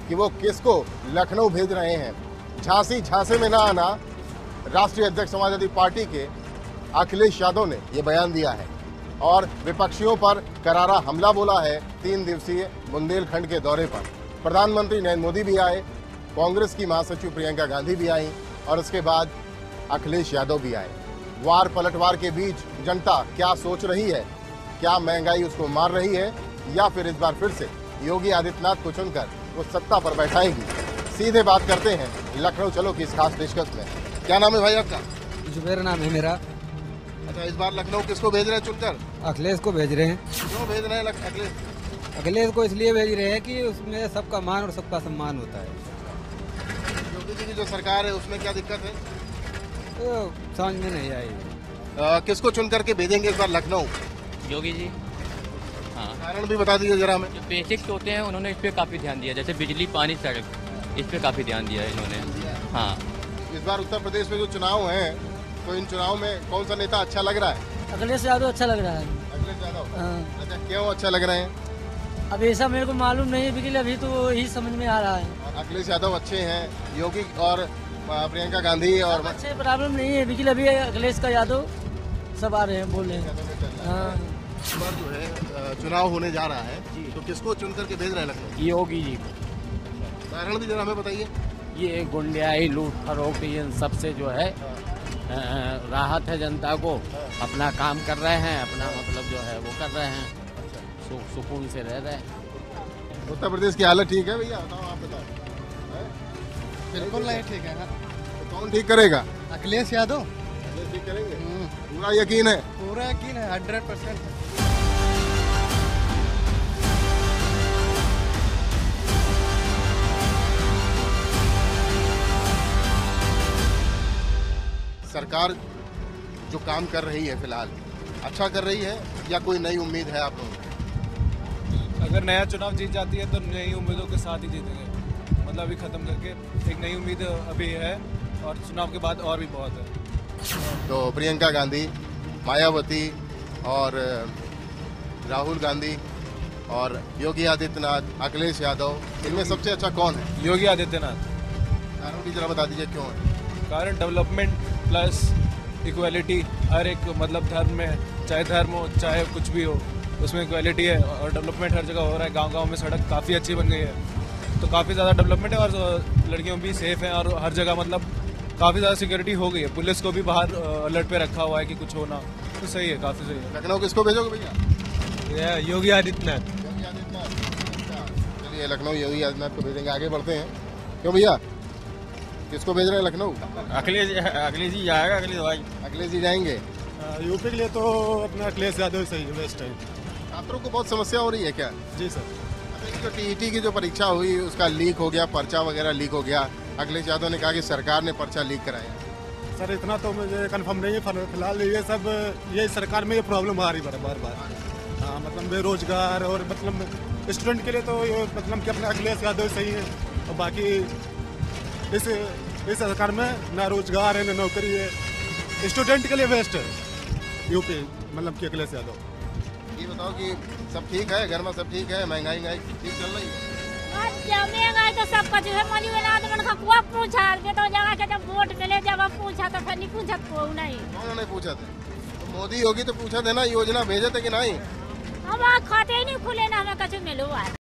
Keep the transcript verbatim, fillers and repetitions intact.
कि वो किसको लखनऊ भेज रहे हैं। झांसी झांसे में ना आना, राष्ट्रीय अध्यक्ष समाजवादी पार्टी के अखिलेश यादव ने ये बयान दिया है और विपक्षियों पर करारा हमला बोला है। तीन दिवसीय बुंदेलखंड के दौरे पर प्रधानमंत्री नरेंद्र मोदी भी आए, कांग्रेस की महासचिव प्रियंका गांधी भी आई और उसके बाद अखिलेश यादव भी आए। वार पलटवार के बीच जनता क्या सोच रही है? क्या महंगाई उसको मार रही है या फिर इस बार फिर से योगी आदित्यनाथ को चुनकर वो सत्ता पर बैठाएगी? सीधे बात करते हैं लखनऊ चलो की इस खास पेशकश में। क्या नाम है भाई आपका? जुबैर नाम है मेरा। अच्छा, इस बार लखनऊ किसको भेज रहे हैं चुनकर? अखिलेश को भेज रहे हैं। क्यों भेज रहे हैं अखिलेश? अखिलेश को इसलिए भेज रहे हैं कि उसमें सबका मान और सबका सम्मान होता है। योगी जी की जो सरकार है उसमें क्या दिक्कत है? तो समझ में नहीं आई। आ, किसको चुन करके भेजेंगे इस बार लखनऊ? योगी जी। हाँ, कारण भी बता दीजिए जरा हमें। जो बेसिक्स होते हैं उन्होंने इस पे काफ़ी ध्यान दिया, जैसे बिजली, पानी, सड़क, इस पे काफ़ी ध्यान दिया है इन्होंने। हाँ, इस बार उत्तर प्रदेश में जो चुनाव हैं तो इन चुनाव में कौन सा नेता अच्छा लग रहा है? अखिलेश यादव अच्छा लग रहा है। अखिलेश यादव। हाँ। अच्छा, क्यों अच्छा लग रहे हैं? अब ऐसा मेरे को मालूम नहीं है, बिल्कुल अभी तो ही समझ में आ रहा है। अखिलेश यादव अच्छे हैं, योगी और प्रियंका गांधी और अच्छे प्रॉब्लम नहीं है, बिल्कुल अभी अखिलेश का यादव सब आ रहे हैं, बोल रहे हैं। हाँ। इस बार जो है चुनाव होने जा रहा है तो किसको चुन करके भेज रहे हैं लखनऊ? योगी जी। कारण भी जरा हमें बताइए। ये गुंडियाई, लूट खरोट, इन सबसे जो है अ, राहत है जनता को। अपना काम कर रहे हैं, अपना मतलब जो है वो कर रहे हैं, सु, सुकून से रह रहे हैं। उत्तर प्रदेश की हालत ठीक है भैया? बताओ, आप बताओ। बिल्कुल नहीं ठीक है ना। तो कौन ठीक करेगा? अखिलेश यादव अखिलेश ठीक करेंगे? पूरा यकीन है? पूरा यकीन है, हंड्रेड परसेंट। सरकार जो काम कर रही है फिलहाल अच्छा कर रही है या कोई नई उम्मीद है आप लोगों को? अगर नया चुनाव जीत जाती है तो नई उम्मीदों के साथ ही जीतेंगे। मतलब अभी ख़त्म करके एक नई उम्मीद अभी है और चुनाव के बाद और भी बहुत है। तो प्रियंका गांधी, मायावती और राहुल गांधी और योगी आदित्यनाथ, अखिलेश यादव, इनमें सबसे अच्छा कौन है? योगी आदित्यनाथ। कारण भी जरा बता दीजिए क्यों है? कारण डेवलपमेंट प्लस इक्वालिटी, हर एक मतलब धर्म में, चाहे धर्म हो चाहे कुछ भी हो, उसमें इक्वालिटी है और डेवलपमेंट हर जगह हो रहा है। गांव गांव में सड़क काफ़ी अच्छी बन गई है, तो काफ़ी ज़्यादा डेवलपमेंट है और लड़कियों भी सेफ हैं और हर जगह मतलब काफ़ी ज़्यादा सिक्योरिटी हो गई है। पुलिस को भी बाहर अलर्ट पे रखा हुआ है कि कुछ होना, तो सही है, काफ़ी सही है। लखनऊ किसको भेजोगे भैया? योगी आदित्यनाथ। योगी आदित्यनाथ। चलिए, लखनऊ योगी आदित्यनाथ को भेजेंगे। आगे बढ़ते हैं। क्यों भैया, किसको भेज रहे हैं लखनऊ? अखिलेश अखिलेश जी जाएगा। अखिलेश भाई अखिलेश जी जाएंगे। यूपी के लिए तो अपना अखिलेश यादव सही है, बेस्ट है। छात्रों को बहुत समस्या हो रही है क्या? जी सर। अच्छा, जो टीईटी की जो परीक्षा हुई उसका लीक हो गया, पर्चा वगैरह लीक हो गया। अखिलेश यादव ने कहा कि सरकार ने पर्चा लीक कराया। सर इतना तो मुझे कंफर्म नहीं है, फिलहाल ये सब ये सरकार में ये प्रॉब्लम आ रही है बार बार। हाँ, मतलब बेरोजगार और मतलब स्टूडेंट के लिए तो ये मतलब कि अपना अखिलेश यादव सही है और बाकी इस इस सरकार में ना रोजगार है ना नौकरी है। स्टूडेंट के लिए बेस्ट है यूपी, मतलब कि अखिलेश यादव। ये बताओ कि सब ठीक है, घर में सब ठीक है, महंगाई महंगाई ठीक चल रही है? महंगाई तो सब कुछ है, मनी वाला आदमी का कुआ पूछा के तो जगह के जब वोट मिले जब पूछा तो फिर नहीं पूछा को नहीं। कौन नहीं पूछा थे? तो मोदी योगी तो पूछा थे ना, योजना भेजे थे कि नहीं? हम खाते ही नहीं खुले ना, हमें कुछ मिलो।